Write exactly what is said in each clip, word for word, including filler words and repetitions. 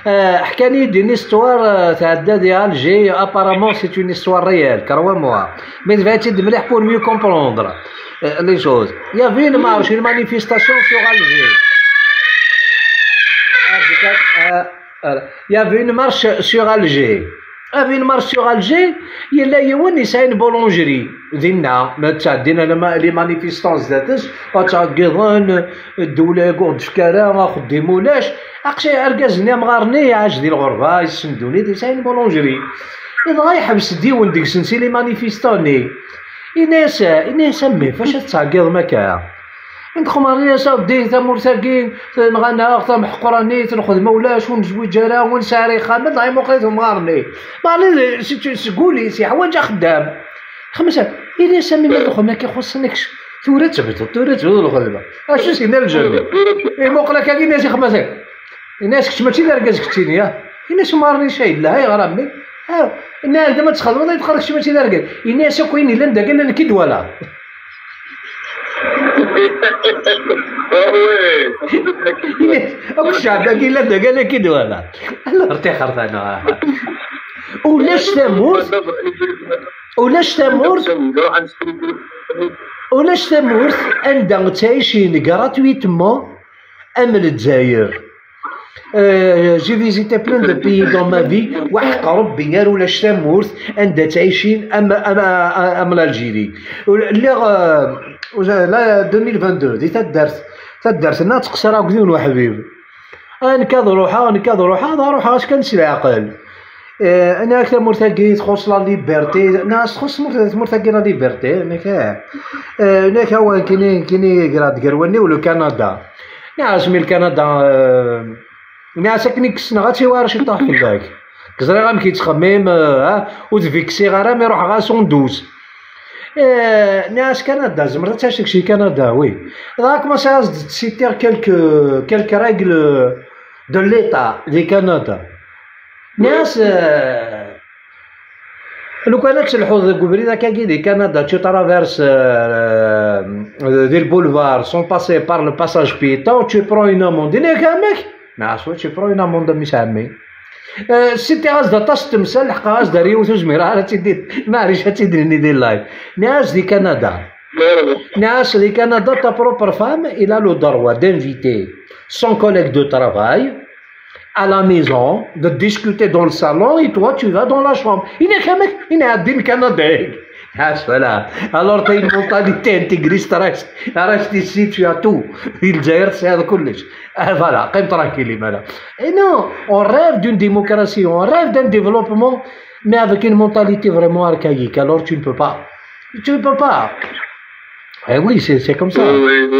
آه، حكاني دين استوار تعدى ديال الجي ابارامون سي اون استوار ريال كروا موا مي فاتي مليح بور ميو كومبروندر لي شوز يا فين مارش اون مانيفيستاسيون سور الجي يا فين مارش سور الجي افي مارش سور الجي يلا يوان يساين بولونجري دينا ما تعدينا لما لي مانيفيستون ذاتس وتعقضان الدوله يقعد في كلام ما خديمولاش اقشي اركازني مغارني عاج ديال الغربه يسندوني يساين بولونجري اذا غيحبس ديون ديك سنسي لي مانيفيستوني الناس الناس مي فاش تعقض مكا ندخل ماريا صاودي تا مرتاقين نغنى تا محقراني تنخذ مولاش ونجوي جرا ونساري خامد هاي مقيتهم غارني مالي تقولي سي حوايج خدام خمسة إلا سامي ما دخل ما كيخصنيكش ثورة تبتو ثورة تبتو الخدمة اش سينا الجنة اي موقلك هاكي الناس خمسة الناس كش ماشي لا ركاز كتيني ها الناس مارني شايد لا هاي غرامي ها الناس ما تخدم ما يدخلكش ماشي لا ركاز الناس كاين الا ندا قال لنا كيد ولا الشعب كاين لا قال لك كي ولا الله ارتخرت انا ولاش تمورت ولاش تمورت ولاش تمورت عندها تعيشين غراتويتمون ام الجزائر جي فيزيتي بلان دو بيي دون ما في وحق ربي قالوا لاش تمورت عندها تعيشين ام ام ام الجيري اللي لا ألفين واثنين وعشرين دي تدرت تدرت الناس تقصر عقدون وحبيب انا كذا روحها انا كذا روحها هذا روحها اش كنسي العقل اه انا اكثر مرتقي تخص لا ليبرتي ناس تخص مرتقي لا ليبرتي هناك هناك هو كاين كاين كراد كرواني ولا كندا ناس من كندا ناس كني كسنا غاتي وارش يطيح كذاك كزري غام كيتخمم ها وتفيكسي غير ما يروح غا صندوز Euh, ناس كندا زمرت تاشك شي كندا وي راك ما ساز تسيتير كلك كلك ريغل دو ليتا دي كندا ناس لو كانت تلحظ قبري ذاك دي كندا تو ترافيرس دي البولفار سون باسي بار لو باساج بيتون تو برون اون اموند هناك امك ناس تو برون اون اموند ميسامي سيتي غاز دا طاس تمثال لحقا غاز دا ريوت وزميرة راه تيدير معليش تيديرني دير لايف ناس دي كندا ناس دي كندا تا بروبر فام il a le droit d'inviter son collègue de travail à la maison de discuter dans le salon et toi tu vas dans la chambre il est كامك il est الدين كندا ناس فلا alors t'as une mentalité intégriste راك راك تيسيتي à tout الجزائر هذا كلش voilà قيم tranquille مالا et non on rêve d'une démocratie on rêve d'un développement mais avec une mentalité vraiment archaïque alors tu ne peux pas tu ne peux pas eh oui c'est c'est comme ça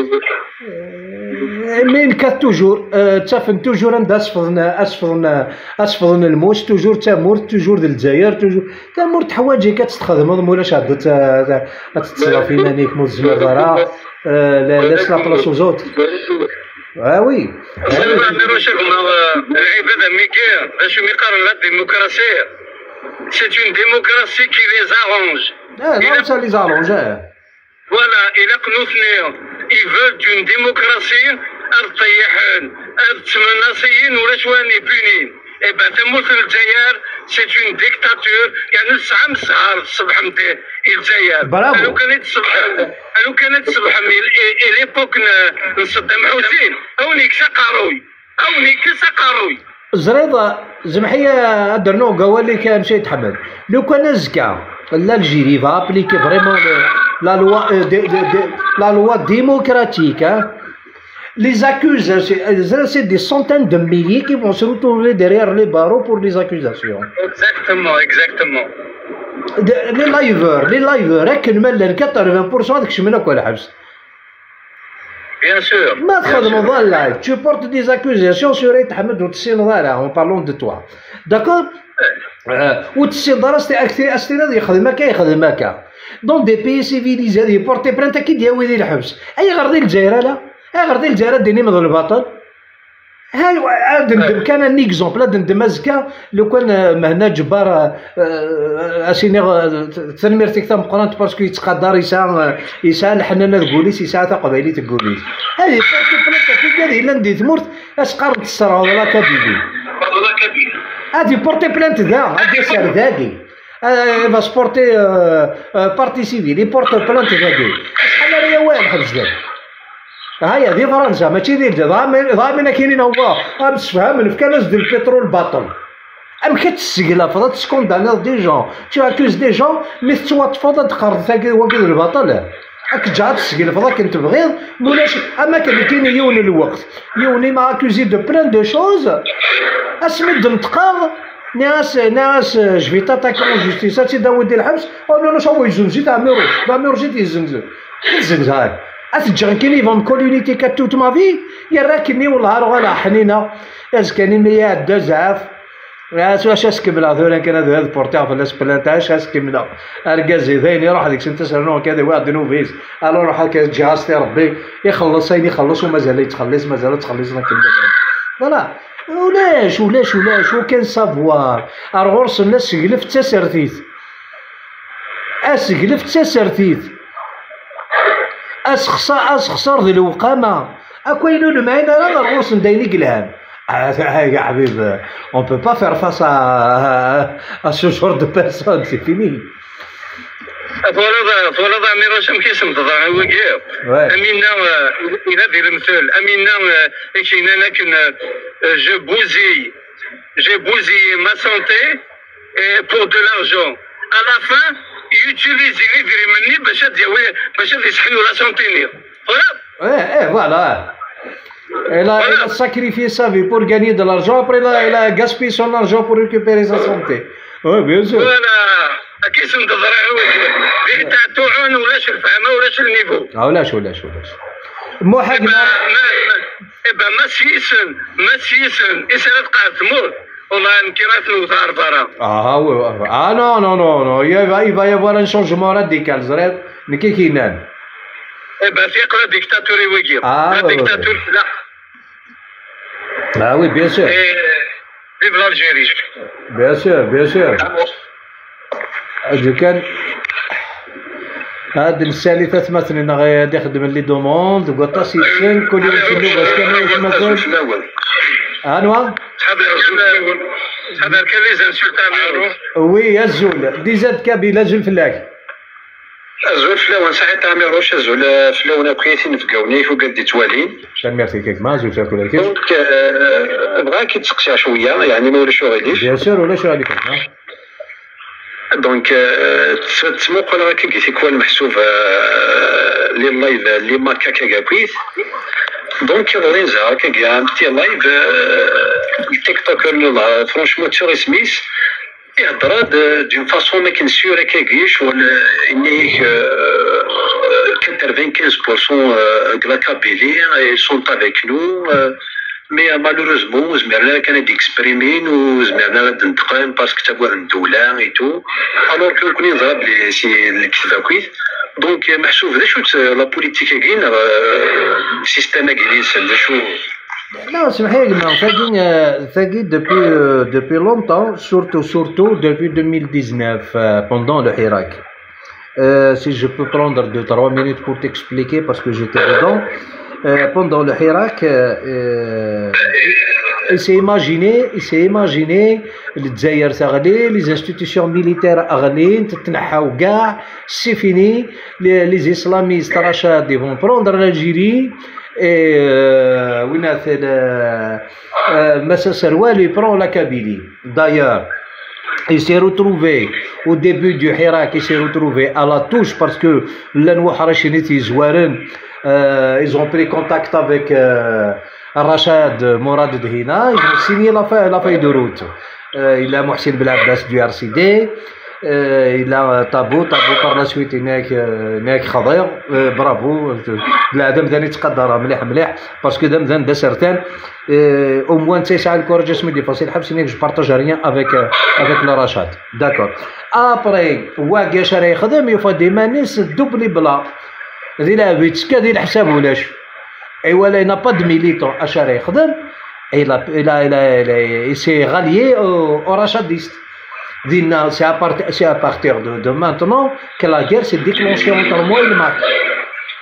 مي نكات توجور تافن توجور عند اسفضن اسفضن اسفضن الموش توجور تامور توجور ديال الجزائر توجور تامور حوايج كتستخدم مولاش عاد تتصرف في مانيك مول الزمرة لا لا لا بلاص وزوت اه وي نديرو شوف العباده ميكير باش يقارن لا ديموكراسيه سي اون ديموكراسي كي لي زارونج اه non ça les arrange voilà الى قنو اثنين ils veulent d'une démocratie ارطيحن ارتمناصيين ولا شواني بونين اي با تموت الجزائر سي اون ديكتاتور يعني ساعه مسهر الصبح نتاع الجزائر لو كانت الصبح لو كانت الصبح ليبوك صدام حسين هونيك سقروي هونيك سقروي زريضه زمحيه درنو قال لي كان مشى يتحمل لو كان زكا l'Algérie va appliquer vraiment le, la loi euh, de, de, de, la loi démocratique hein. Les accusations c'est des centaines de milliers qui vont se retrouver derrière les barreaux pour les accusations exactement exactement de, les liveurs les liveurs هاك المال quatre-vingts pour cent هذاك شمنك ولا حبس bien sûr ما تخدم ضل tu portes des accusations sur يتحمد وتسين ضاله en parlant de toi d'accord وتسين درستي اكثر استناد يخدمك يخدمك دون دي بي سيفيليزي هذه بورتي برانت اكيد ديال ويدي الحبس اي غردي الجزائر لا اي غردي الجزائر ديني من الباطل هاي دندم كان ان اكزومبل دندم ازكا لو كان مهنا جبار اسيني تنميرتك تم قرانت باسكو يتقدر يسا يسا الحنانه البوليس يسا قبيلي البوليس هذه بورتي برانت اكيد هذه الا ندي تمرت اش قارنت الصرا ولا كبيبي غادي بورتي بلانت ذا غادي يسير ذاكي فا سبورتي بارتي سيفيل يبورتي بلانت ذاكي شحال راه واعر الحبس ذاك هيا دي فرنسا ماشي ديال ضامن كاينين هو باش تفهم في كنز ديال البترول باطل ام كتسقلا فضا تسكونداني دي جون تو اكوز دي جون مي توا تفضل تقرض ثاقي وكيد الباطل راك جا تسقل فضا كنت بغيض مولاش اما كان كاين يوني الوقت يوني ما اكوزي دو بلان دو شوز اسمد نتقاض ناس ناس جفي تاتاكي اون جوستيس تي داود الحبس او نو نو شو يزنزي تاع ميرو تاع ميرو جيت يزنزل يزنزل هاك اتجركني فون كولونيتي كتوت ما في يا راكني والله ولا حنينه اسكني ميا دزاف واش واش اسكملا ذولا كان هذا البورتير في الاسبلانتاش اسكملا اركازي ذين يروح هذيك سنت سرنو كذا واحد نوفيس الو روح هكا جهاز ربي يخلص سين يخلص ومازال يتخلص مازال تخلص نكمل فوالا ولاش ولاش ولاش وكان سافوار الغرس الناس سقلف تسرتيت اسقلف تسرتيت اسخسر اسخسر ذي الوقامه اكوينون معنا راه الغرس ندايني قلهان يا حبيب on peut pas faire face à à ce genre de personnes c'est fini فوالا فوالا مي راه كيسم تضاع هو كاع امينا الى دير المثال امينا كاين انا كن جو بوزي جو بوزي ما سونتي بور دو لارجون à la fin يوتيليزي يدير مني باش باش يسحنوا لا سونتينير فوالا ايه ايه فوالا Elle a, elle a sacrifié sa vie pour gagner de l'argent, après elle a, elle a gaspillé son argent pour récupérer sa santé. Oui, bien sûr. Voilà. كيس نتضرع هو تاع توعون ولاش الفهمه ولاش النيفو. اه ولاش ولاش ولاش. مو حق ما ما ما سيسن ما سيسن اسرات قاعد تموت والله يمكن نوثار فرا. اه oui ah non non non non il va il va y avoir un changement radical زريت نكي كينان. Eh ben, c'est que la dictature est wigir. Ah, la ouais, dictature, ouais. là. Ah oui, bien sûr. Et vive l'Algérie. Bien sûr, bien sûr. كان هاد الثالثة مثلا غادي يخدم لي دوموند وقطا سيسن كل يوم شنو باش كان مثلا انوا شحال الرسول شحال كان لي زانسولت تاع وي يا الزول دي زاد كابيلا زول فلاك الزول فلاون صحيت عامروش الزول فلاون بقيتي نفقاوني فوق قد توالين كان ميرسي كيك ما زول تاكل هكا دونك بغاك تسقسي شويه يعني ما ولاش غاديش بيان سور ولا شو عليك دونك تسموق راه كي قلتي كوال محسوب لي اللايف اللي ماركا كاكاكويت دونك غادي نزهر كاع متي لايف التيك توكر فرونشمون تشوري سميث يهضر دون فاسون ما كنسيو كاكيش ولا اني quatre-vingt-quinze pour cent de la Kabylie ils sont avec nous mais malheureusement زمرنا كان ديكسبريمين وزمرنا غادي نتقام باسكو تابوا الدوله اي تو الوغ كو كوني نضرب لي سي الكتابه كويس دونك محسوب ذا شو لا بوليتيك كاين السيستم كاين سال شو Non, c'est vrai, non, ça dit depuis, euh, depuis longtemps, surtout, surtout depuis deux mille dix-neuf, euh, pendant le Hirak. Euh, si je peux prendre deux trois minutes pour t'expliquer, parce que j'étais dedans, euh, pendant le Hirak, euh, euh, il s'est imaginé, il s'est imaginé, les Dzaïr Sarali, les institutions militaires Arlin, Tnahaou Gah, c'est fini, les, les islamistes Rachad, ils vont prendre l'Algérie. Et euh, Massa Serwali prend la Kabylie. D'ailleurs, il s'est retrouvé au début du Hirak, il s'est retrouvé à la touche parce que euh, ils ont pris contact avec euh, Rachad Mourad Dhina, ils ont signé la feuille, la feuille de route. Euh, il a Mohsin Belabbas du R C D. Euh, il a Tabou, Tabou par la suite هناك هناك خضير برافو لا دام ثاني تقدر مليح مليح باسكو دام ثاني دا سيرتان او موان تسعة الكورة اسمي فاصل حبس هناك جو بارطاج ريان افيك افيك لو رشاد داكور ابري واقع شرا يخدم يفدي مانيس دوبلي بلا ذي لابيتسكا ذي الحساب ولاش اي ولا نا با دو ميليتون اشرا يخدم il a il a il a il s'est rallié au rachadiste. C'est à, part, à partir de, de maintenant que la guerre s'est déclenchée entre moi et le Mac.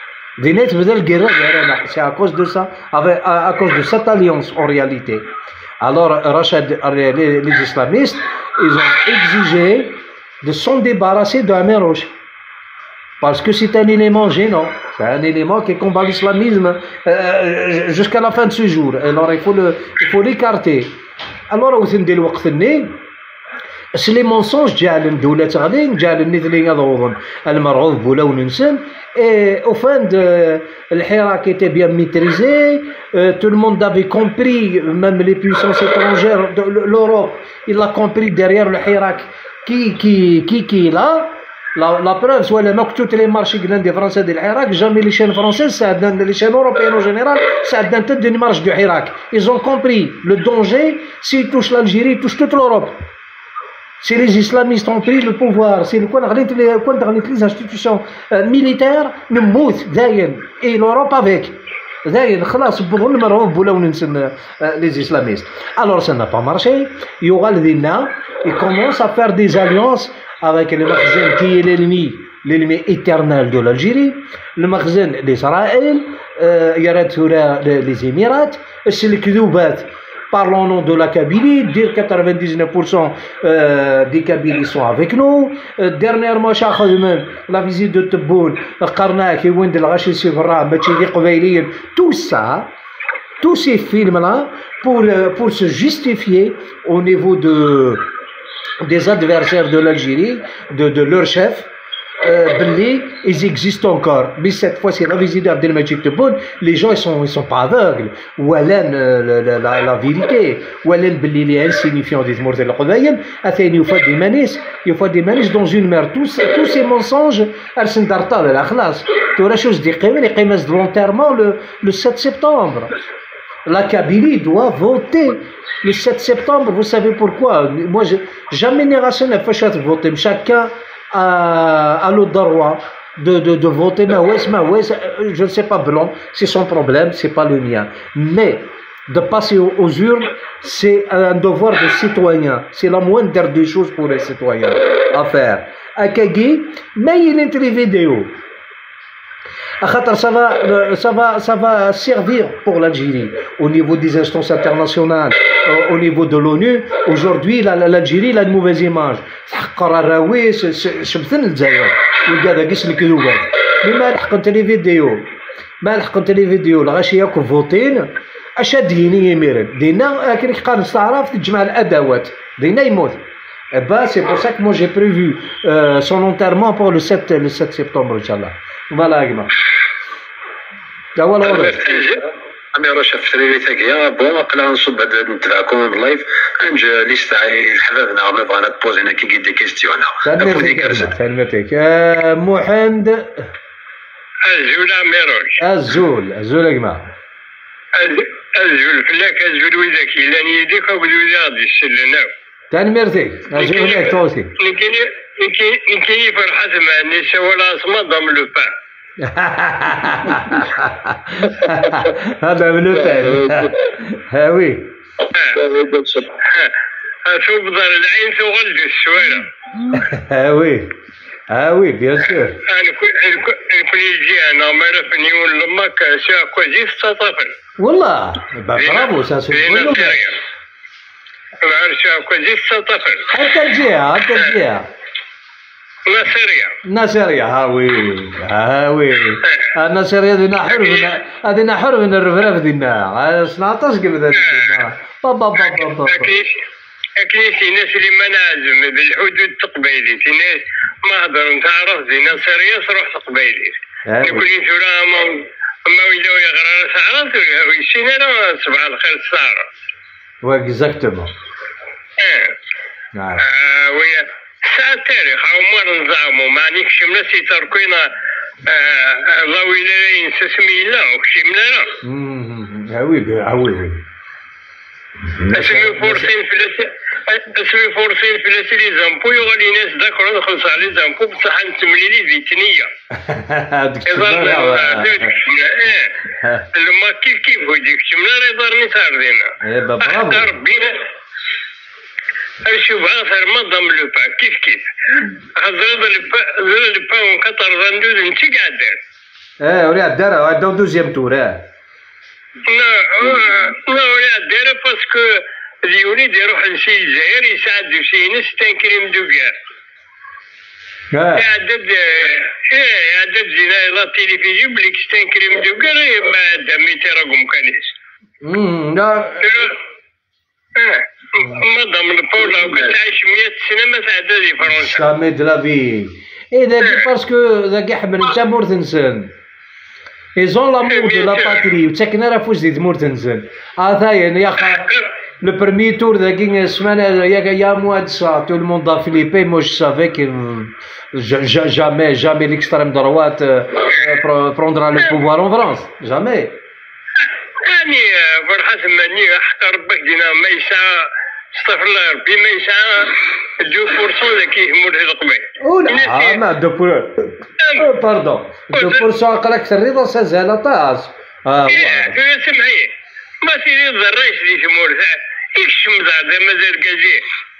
C'est à cause de ça, avec, à, à cause de cette alliance en réalité. Alors, Rachad, les, les islamistes, ils ont exigé de s'en débarrasser de la mer Rouge. Parce que c'est un élément gênant. C'est un élément qui combat l'islamisme euh, jusqu'à la fin de ce jour. Alors, il faut le, il faut l'écarter. Alors, au sein de الوقت الني c'est les mensonges جعل الدولة غادي جعل الناس اللي يضربون المرعوب بولا وننسن et au fin de الحراك était bien maîtrisé, euh, tout le monde avait compris, même les puissances étrangères de l'Europe, il a compris derrière le Hirak qui qui qui qui est là. La, la preuve, soit les marques, toutes les marches des Français de l'Irak, jamais les chaînes françaises, ça donne les chaînes européennes en général, ça donne toute une marche du Irak. Ils ont compris le danger, s'ils touchent l'Algérie, ils touchent toute l'Europe. Si les islamistes ont pris le pouvoir, c'est le les institutions euh, militaires, nous moutent, et l'Europe avec. Les islamistes. Alors ça n'a pas marché. Il y aura le Dina, ils commencent à faire des alliances avec le Makhzen qui est l'ennemi, l'ennemi éternel de l'Algérie, le Makhzen d'Israël, euh, les Émirats, c'est le Kdoubat. Parlons au nom de la Kabylie, dire quatre-vingt-dix-neuf pour cent euh, des Kabylies sont avec nous. Euh, dernièrement, la visite de Tebboune, Karnak, tout ça, tous ces films-là, pour, euh, pour se justifier au niveau de, des adversaires de l'Algérie, de, de leur chef, euh, ils existent encore. Mais cette fois, c'est la visite d'Abdelmajid Tebboune, les gens ils sont, ils sont pas aveugles. Ou Alain, euh, la, la, la vérité. Ou Alain Belli, les insignifiants des Mourz el Qudayem, il faut des manis, il faut des manis dans une mer. Tous, tous ces mensonges, elles sont d'artal, la classe. Tout la chose des Qémen, les Qémen volontairement le, le sept septembre. La Kabylie doit voter le sept septembre. Vous savez pourquoi? Moi, je, jamais génération n'a pas voter. Chacun à, à le droit de, de, de voter, mais ouais, mais ouais, je ne sais pas, blanc, c'est son problème, c'est pas le mien. Mais de passer aux, aux urnes, c'est un devoir de citoyen. C'est la moindre des choses pour les citoyens à faire. À Kagui, mais il est les vidéos. Ça va, ça, va, ça va servir pour l'Algérie au niveau des instances internationales, au niveau de l'ONU. Aujourd'hui, l'Algérie a une mauvaise image. Mais malحقنت les vidéos malحقنت les vidéos الغاشي ياكل فوتين اش ديني يميرن دينا كي قال استعراف تجمع الادوات دينا يموت. Et ben, c'est pour ça que moi j'ai prévu euh, son enterrement pour le sept, le sept septembre, Inch'Allah. Voilà, Agma. أنا راه في تريليتاكيا بون قلا نصب هاد نتبعكم لايف انج ليست حبابنا ما بغينا بوزينا كي كي دي كيستيون افو دي كرزت سلمتك محمد الزول عميروش الزول الزول يا جماعه الزول فلاك الزول وذاك الا يديك وبدو غادي يسلناو تاني ميرتي الزول ياك توصي نكيني نكيني فرحت مع النساء ولا اسما ضم لو بان هذا من الثاني ها وي تبذر العين تغلد السويرة ها وي ها وي بيان سور انا كل يجي انا ما رفني ولا ما كاسا كوزيف تطفل والله برافو ساسو ما عرفش كوزيف تطفل حتى الجهه حتى الجهه ناصرية ناصرية هاوي هاوي الناصرية دينا حرف هذينا حرف من الرفراف دينا سنعطاش قبل ذلك بابا بابا بابا أكيد في ناس اللي ما نعزم بالحدود التقبيلي في ناس ما هضروا تعرف دي ناصرية تروح تقبيلي كل سورة ما ما ويلاو يغرى سعرات ويسين أنا صباح الخير السعرة واكزاكتومون اه ويا ساعة التاريخ عمر نزعمو ما نيكش من سي تركينا ضوي لين سسمي لا وكشي من لا هاوي هاوي اسمي فورسين فلاسي اسمي فورسين فلاسي لي زامبو يغالي ناس ذكروا نخلص على زامبو بصح نتملي لي فيتنية لما كيف كيف هديك شمنا ريضارني ساردينا حتى ربينا شوف عاصر ما ضم لو با كيف كيف هضرب لو با ونكثر غندوز انت قاعد دار اه ولا دار عندو دوزيام تور اه لا لا ولا دار باسكو ديولي يروح لسي الجزائر يساعد سينس تنكريم دوكار يعدد يعدد زينا لا تيليفزيون بليك تنكريم دوكار ما دامي تراكم كانيس لا مادام البولا وكتعيش مية سنة ما تعدى في فرنسا جامي دو لا في اي داكي باسكو ذاك يحمل نتا مورتنسن ايزون لامور دو لا باتري وتاكنا راه فوز ديال مورتنسن هذايا يا خا لو برمي تور ذاك السمانه يا يا موا دو سا تو الموند دا فيليبي مو جو سافي كي جامي جامي ليكستريم دروات بروندرا لو بوفوار اون فرانس جامي يعني فرحة ثمانية حتى ربك دينا ما يسعى استغفر الله ربي ما يسعى دو بورسون ذاك يهمو القبيل ولا ما دو بور باردون دو بورسون قالك الرضا سازال طاس اه سمعي ما سيري الرئيس اللي يسموه يكشم زعما مازال كازيه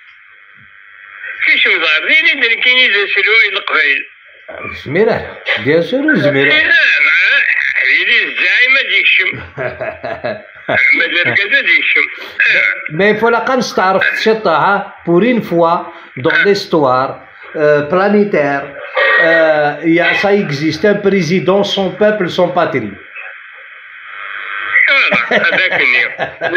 كيشم زعما زين اللي كاين يسلوه القبيل زميره بيان سور زميره حبيبي الزعيمة ديكشم مازال كذا ديكشم مي فو لا نستعرف تشطها بور اون فوا دون ليستوار بلانيتير يا سا اكزيست ان بريزيدون سون بوبل سون باتري هذاك اليوم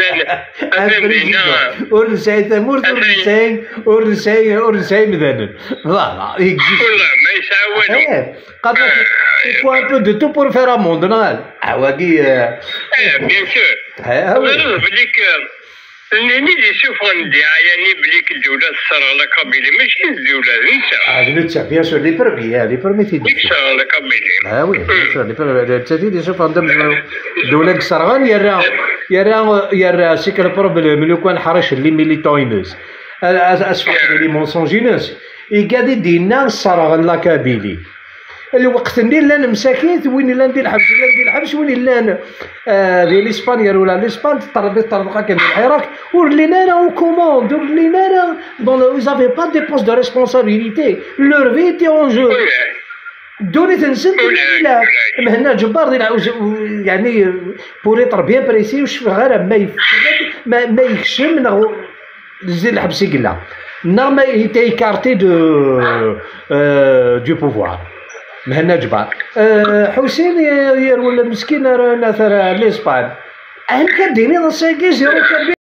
فهمتينا ورساي تمورت ورساي ورساي ورساي مثلا فوالا اكزيست والله ما يساوي والو قبل فو ان بو دو تو بور فير ا موند نال عواقي اه بيان سور ها هو بليك اللي نيجي يشوف يعني بليك الدولة الصراغ قبيلي ماشي الدولة نسا اه نسا بيان سور لي برومي لي برومي تيدي الصراغ قبيلي اه وي بيان سور لي برومي تيدي يشوف عندهم دولة الصراغان يرا يرا يرا سيك البروبليم لو كان حرش اللي ميليتوينوس اسفل لي مونسونجينوس يقعد يدينا الصراغ لا كابيلي الوقت اللي لا مساكين وين لا ندير الحبس لا ندير الحبس وين لا ديال اسبانيا ولا الاسبان تطربي طربقه كان العراق ورلينا انا كوموند ورلينا انا دون زافي با دي بوست دو ريسبونسابيلتي لور في تي اون جو دوني تنسن لا مهنا جبار ديال يعني بور ايتر بيان بريسي وش غير ما ما ما يخشم زيد الحبس يقلا نا ما يتي كارتي دو دو بوفوار مهنا جبار أه حسين يروي المسكين مثلا لاسبان اهم كان ديني نصيقي زيرو